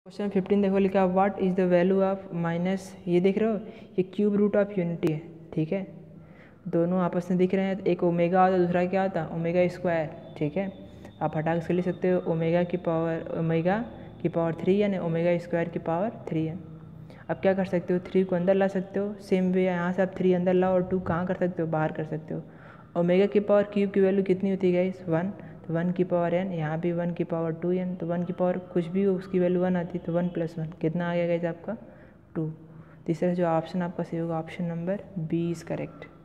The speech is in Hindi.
क्वेश्चन 15 देखो लिखा what is the value of minus, ये देख रहे हो ये क्यूब रूट ऑफ यूनिटी है, ठीक है। दोनों आपस में दिख रहे हैं, एक ओमेगा होता है दूसरा क्या होता है ओमेगा स्क्वायर, ठीक है। आप हटा के लिख सकते हो ओमेगा की पावर 3 यानी ओमेगा स्क्वायर की पावर 3 है। अब क्या कर सकते हो 3 को अंदर ला सकते हो, सेम वे यहाँ से आप 3 अंदर लाओ और 2 कहाँ कर सकते हो बाहर कर सकते हो। ओमेगा की पावर क्यूब की वैल्यू कितनी होती है गाइस 1, तो 1 की पावर n, यहाँ भी 1 की पावर 2n, तो 1 की पावर कुछ भी हो उसकी वैल्यू 1 आती है, तो 1 + 1 कितना आ गया गाइस आपका 2। तीसरा जो ऑप्शन आपका सही होगा option number B is correct.